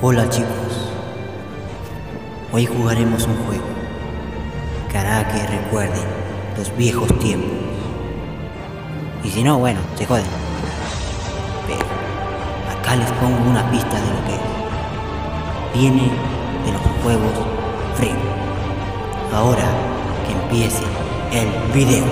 Hola chicos, hoy jugaremos un juego que hará que recuerden los viejos tiempos. Y si no, bueno, se joden. Pero acá les pongo una pista de lo que es. Viene de los juegos Free. Ahora que empiece el video.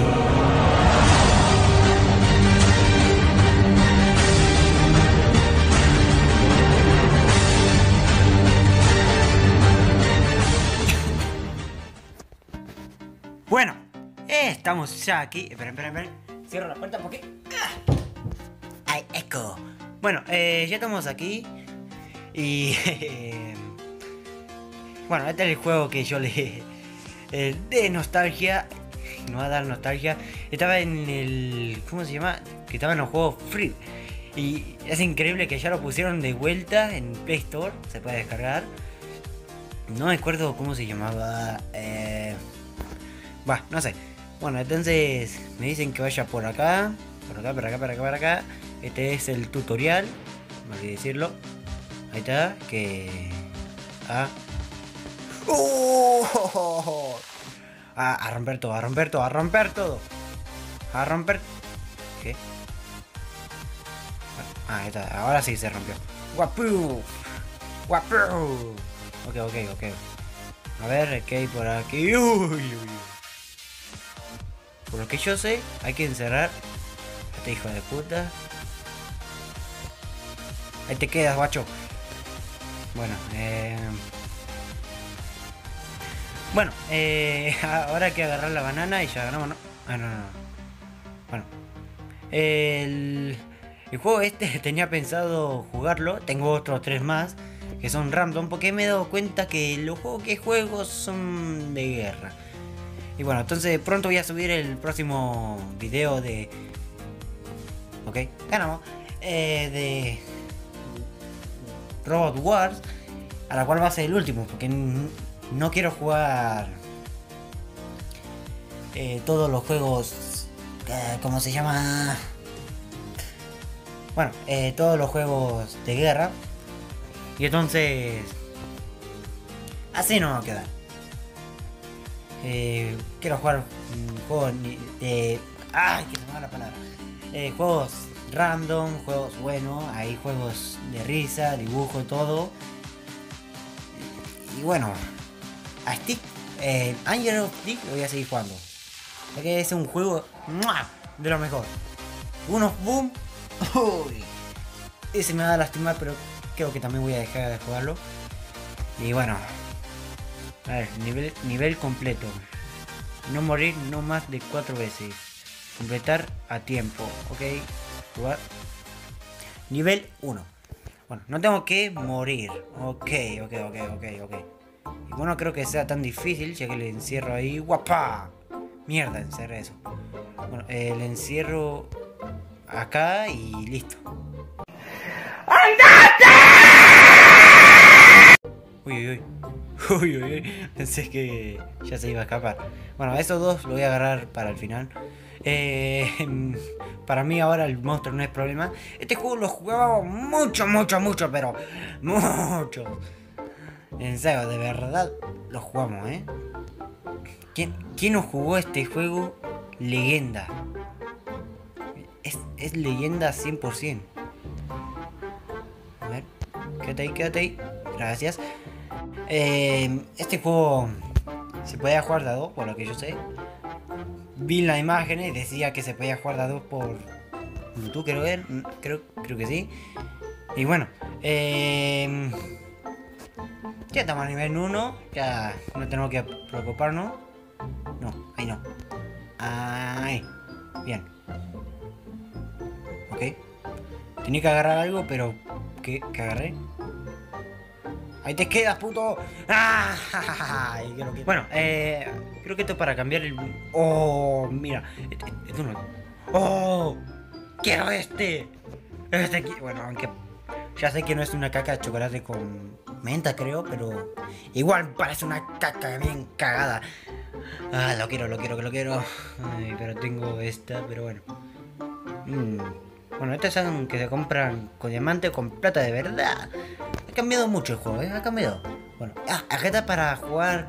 Bueno, estamos ya aquí. Esperen. Cierro la puerta porque... ¡Ay, eco! Bueno, ya estamos aquí. Y... bueno, este es el juego que yo le... de nostalgia. No va a dar nostalgia. Estaba en el... ¿cómo se llama? Que estaba en los juegos Free. Y es increíble que ya lo pusieron de vuelta en Play Store. Se puede descargar. No me acuerdo cómo se llamaba. No sé. Bueno, entonces me dicen que vaya por acá. Por acá. Este es el tutorial. No olvidé decirlo. Ahí está. Que... a romper todo. ¿Qué? Ahí está. Ahora sí se rompió. ¡Guapu! Ok. A ver, ¿qué hay por aquí? Uy. Por lo que yo sé, hay que encerrar a este hijo de puta. Ahí te quedas, guacho. Bueno, ahora hay que agarrar la banana y ya ganamos, ¿no? No. Bueno, el juego este tenía pensado jugarlo. Tengo otros 3 más que son random porque me he dado cuenta que los juegos que juego son de guerra. Y bueno, entonces pronto voy a subir el próximo video de... Ok, ganamos. De Robot Wars, a la cual va a ser el último, porque no quiero jugar todos los juegos... ¿cómo se llama? Bueno, todos los juegos de guerra. Y entonces... así no va a quedar. Quiero jugar juegos de... ¡ay! Que se me va la palabra. Juegos random, juegos buenos. Hay juegos de risa, dibujo, todo. Y bueno, a Stick, Angel of Stick lo voy a seguir jugando. Ya que es un juego de lo mejor. Unos boom. Uy, ese me va a lastimar, pero creo que también voy a dejar de jugarlo. Y bueno, a ver, nivel completo. No morir no más de 4 veces. Completar a tiempo. Ok. Jugar. Nivel 1. Bueno, no tengo que morir. Ok. Y bueno, creo que sea tan difícil, ya que le encierro ahí. ¡Guapa! Mierda, encerré eso. Bueno, le encierro acá y listo. Uy. Pensé que ya se iba a escapar. Bueno, esos dos lo voy a agarrar para el final. Para mí ahora el monstruo no es problema. Este juego lo jugaba mucho, pero mucho. En serio, de verdad lo jugamos, ¿eh? ¿Quién nos jugó este juego? Leyenda. Es leyenda 100%. A ver, quédate ahí. Gracias. Este juego se podía jugar de a 2, por lo que yo sé. Vi las imágenes y decía que se podía jugar de a 2 por Bluetooth, creo que sí. Y bueno, ya estamos a nivel 1. Ya no tenemos que preocuparnos. No, ahí no. Ahí. Bien. Ok. Tenía que agarrar algo, pero... ¿qué agarré? ¡Ahí te quedas, puto! Bueno, creo que esto es para cambiar el... ¡oh! Mira. Esto no... ¡oh! ¡Quiero este! Este aquí... bueno, aunque... ya sé que no es una caca de chocolate con menta, creo, pero... igual parece una caca bien cagada. Lo quiero. Ay, pero tengo esta, pero bueno. Bueno, estas son que se compran con diamante o con plata de verdad. Ha cambiado mucho el juego, ha cambiado. Bueno, acá está para jugar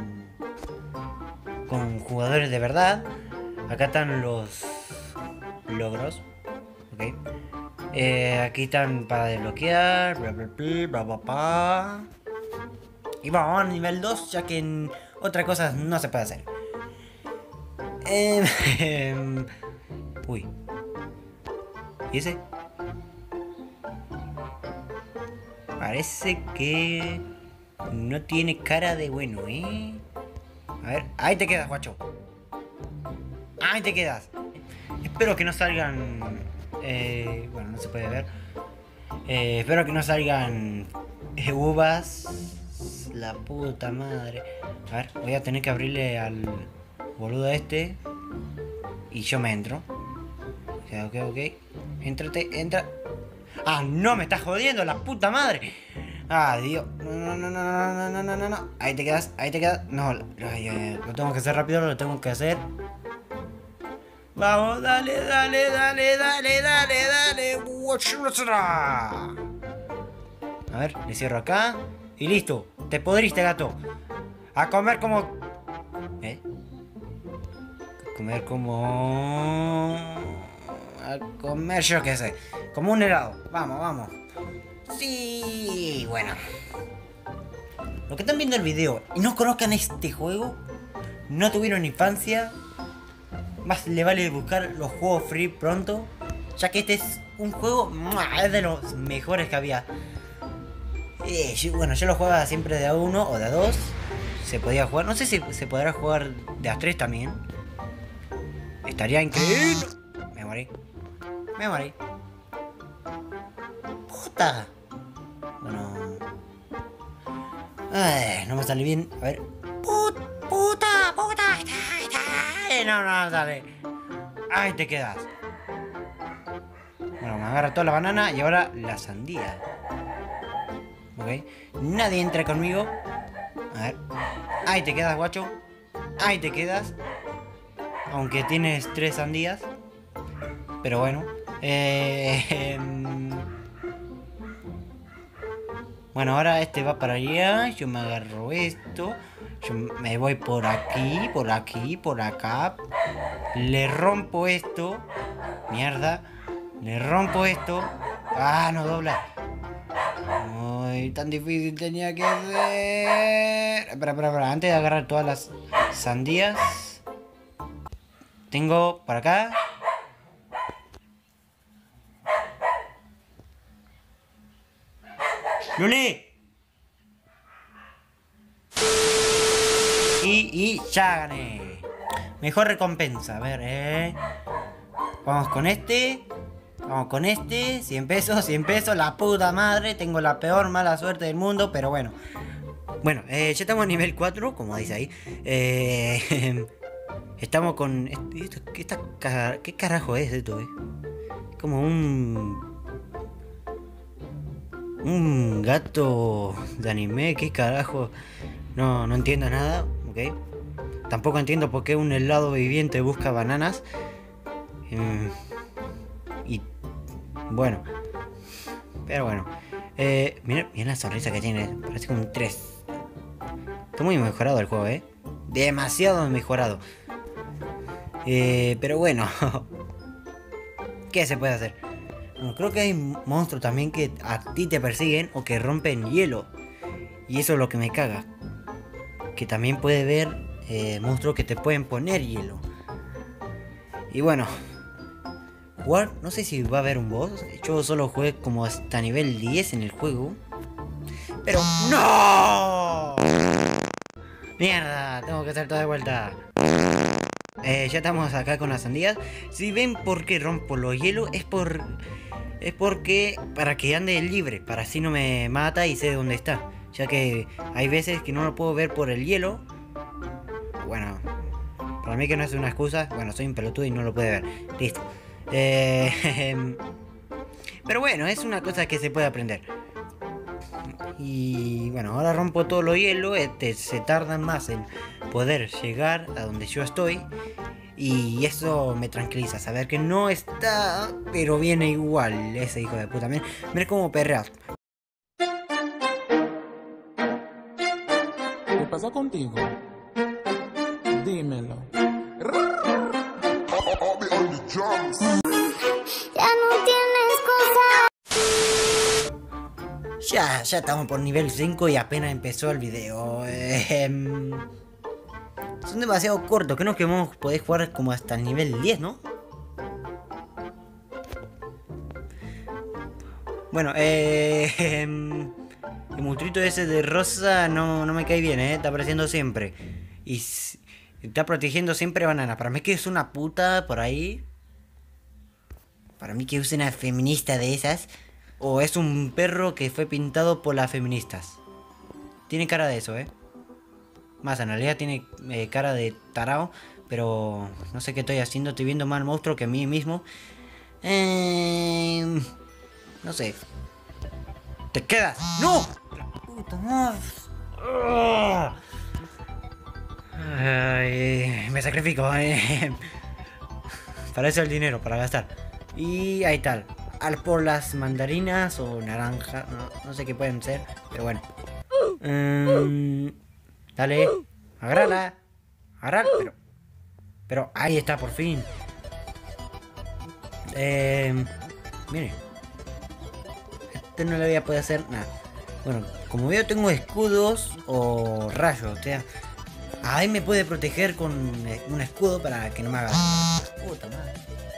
con jugadores de verdad. Acá están los logros. Ok. Aquí están para desbloquear. Bla bla bla bla bla bla. Y vamos a nivel 2, ya que en otras cosas no se puede hacer. Uy. ¿Y ese? Parece que no tiene cara de bueno, ¿eh? A ver, ahí te quedas, guacho. Ahí te quedas. Espero que no salgan... bueno, no se puede ver. Espero que no salgan uvas. La puta madre. A ver, voy a tener que abrirle al boludo este. Y yo me entro. Ok. Éntrate, entra. ¡Ah, no! ¡Me estás jodiendo, la puta madre! ¡Ah, Dios! No. Ahí te quedas. No, lo tengo que hacer rápido, lo tengo que hacer. Vamos, dale. A ver, le cierro acá. Y listo. Te podriste, gato. A comer como... A comer yo qué sé. Como un helado. Vamos. Sí, bueno. Los que están viendo el video y no conozcan este juego, no tuvieron infancia, más le vale buscar los juegos free pronto, ya que este es un juego, es de los mejores que había. Yo lo jugaba siempre de a 1 o de a 2. Se podía jugar, no sé si se podrá jugar de a 3 también. Estaría increíble. Me morí. Puta. Bueno. Ay, no me sale bien. A ver. Puta. No sale. Ahí te quedas. Bueno, me agarra toda la banana y ahora la sandía. Ok. Nadie entra conmigo. A ver. Ahí te quedas, guacho. Ahí te quedas. Aunque tienes 3 sandías. Pero bueno. Bueno, ahora este va para allá. Yo me agarro esto. Yo me voy por aquí, por acá. Le rompo esto. Mierda. Le rompo esto. Ah, no dobla. Ay, tan difícil tenía que hacer. Espera. Antes de agarrar todas las sandías, tengo para acá. ¡Luli! Y ya gané. Mejor recompensa. A ver, Vamos con este. 100 pesos. La puta madre. Tengo la peor mala suerte del mundo. Pero bueno. Bueno, ya estamos a nivel 4. Como dice ahí. Estamos con... ¿Qué carajo es esto, Como un gato de anime, ¿qué carajo? No entiendo nada, ¿ok? Tampoco entiendo por qué un helado viviente busca bananas. Y bueno. Pero bueno. Mira la sonrisa que tiene. Parece como un 3. Está muy mejorado el juego, Demasiado mejorado. Pero bueno. ¿Qué se puede hacer? Bueno, creo que hay monstruos también que a ti te persiguen o que rompen hielo. Y eso es lo que me caga. Que también puede ver monstruos que te pueden poner hielo. Y bueno, jugar, no sé si va a haber un boss. Yo solo jugué como hasta nivel 10 en el juego. Pero ¡no! Mierda, tengo que hacer todo de vuelta. Ya estamos acá con las sandías. Si ven por qué rompo los hielos, es porque para que ande libre, para así no me mata y sé dónde está. Ya que hay veces que no lo puedo ver por el hielo. Bueno, para mí que no es una excusa. Bueno, soy un pelotudo y no lo puede ver. Listo. Pero bueno, es una cosa que se puede aprender. Y bueno, ahora rompo todo lo hielo. Se tarda más en poder llegar a donde yo estoy. Y eso me tranquiliza, saber que no está, pero viene igual ese hijo de puta. Mira cómo perrea. pasa contigo? Dímelo. Ya no tienes cosa. Ya estamos por nivel 5 y apenas empezó el video. Son demasiado cortos, creo que vamos a poder jugar como hasta el nivel 10, ¿no? Bueno, el monstruito ese de rosa no me cae bien, está apareciendo siempre. Y está protegiendo siempre banana. Para mí que es una puta por ahí. Para mí que es una feminista de esas. O es un perro que fue pintado por las feministas. Tiene cara de eso, Más, en realidad tiene cara de tarao. Pero no sé qué estoy haciendo. Estoy viendo más monstruo que a mí mismo. No sé. ¡Te quedas! ¡No! ¡La puta madre! Ay, me sacrifico. Para eso el dinero, para gastar. Y ahí tal. Al por las mandarinas o naranjas. No sé qué pueden ser. Pero bueno. Dale. Agárrala. Agárrala. Pero ahí está por fin. Mire. Este no le voy a poder hacer nada. Bueno, como veo tengo escudos o rayos. O sea, ahí me puede proteger con un escudo para que no me haga. Puta madre.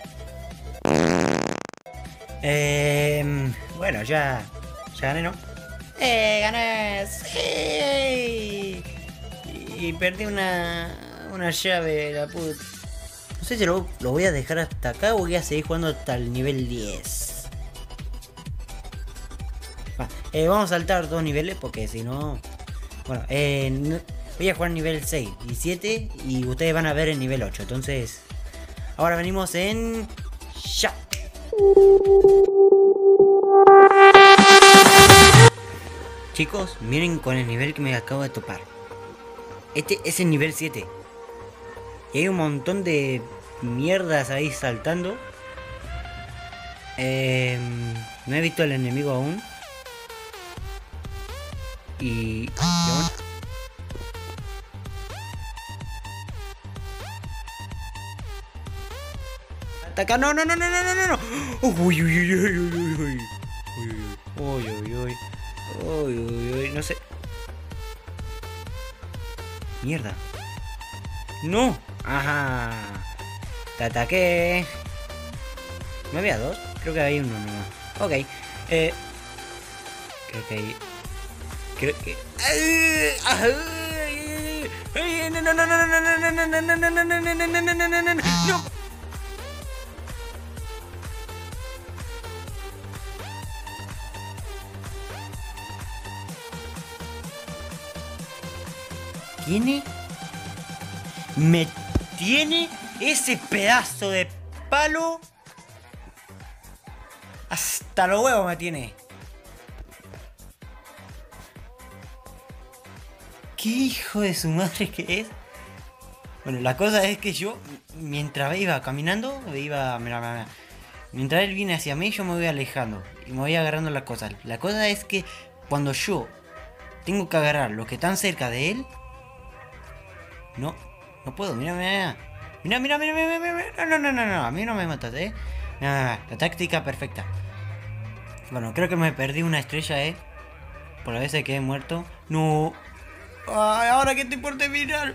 Bueno, ya gané, ¿no? ¡Gané! ¡Sí! Y perdí una llave, la puta. No sé si lo voy a dejar hasta acá o voy a seguir jugando hasta el nivel 10. Vamos a saltar 2 niveles porque si no... Bueno, voy a jugar nivel 6 y 7 y ustedes van a ver el nivel 8. Entonces, ahora venimos en... ¡Ya! Chicos, miren con el nivel que me acabo de topar. Este es el nivel 7. Y hay un montón de mierdas ahí saltando. No he visto al enemigo aún. Y bueno. Ataca, no. Uy, no sé. Mierda. No. Ajá. Te ataqué. ¿No había 2? Creo que hay uno nomás. Ok. Creo que... No. Me tiene ese pedazo de palo. Hasta los huevos me tiene. ¿Qué hijo de su madre que es? Bueno, la cosa es que yo, mientras iba caminando, mira. Mientras él viene hacia mí, yo me voy alejando y me voy agarrando las cosas. La cosa es que cuando yo tengo que agarrar los que están cerca de él, no puedo. Mira. No, a mí no me matas, Mira, la táctica perfecta. Bueno, creo que me perdí una estrella, por la vez que he muerto. No. Ay, ahora que estoy por terminar.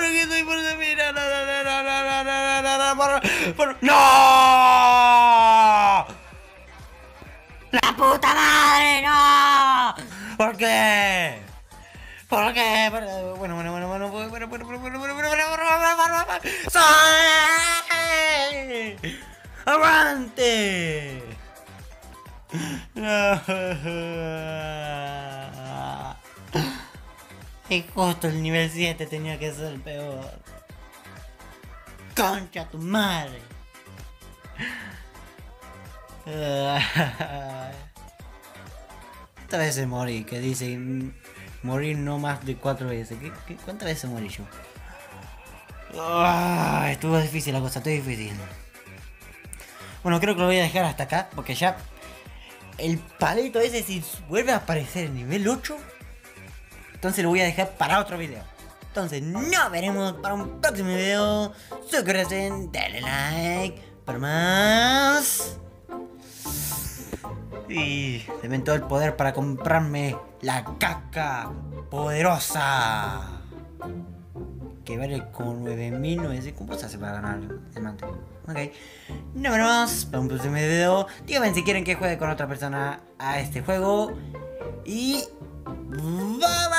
¡No! ¡La puta madre! ¡No! ¿Por qué? Bueno. ¡Sí! ¡Aguante! Y justo el nivel 7 tenía que ser el peor. ¡Concha tu madre! Esta vez morí, que dice morir no más de 4 veces. ¿Cuántas veces morí yo? Estuvo difícil la cosa, estuvo difícil. Bueno, creo que lo voy a dejar hasta acá, porque ya el palito ese, si vuelve a aparecer en nivel 8, Entonces lo voy a dejar para otro video. Entonces nos veremos para un próximo video. Suscríbanse, denle like. Para más. Y se ven todo el poder para comprarme la caca poderosa. Que vale como 9.900. ¿Cómo se hace para ganar el manto? Ok. Nos vemos para un próximo video. Díganme si quieren que juegue con otra persona a este juego. Y bye bye.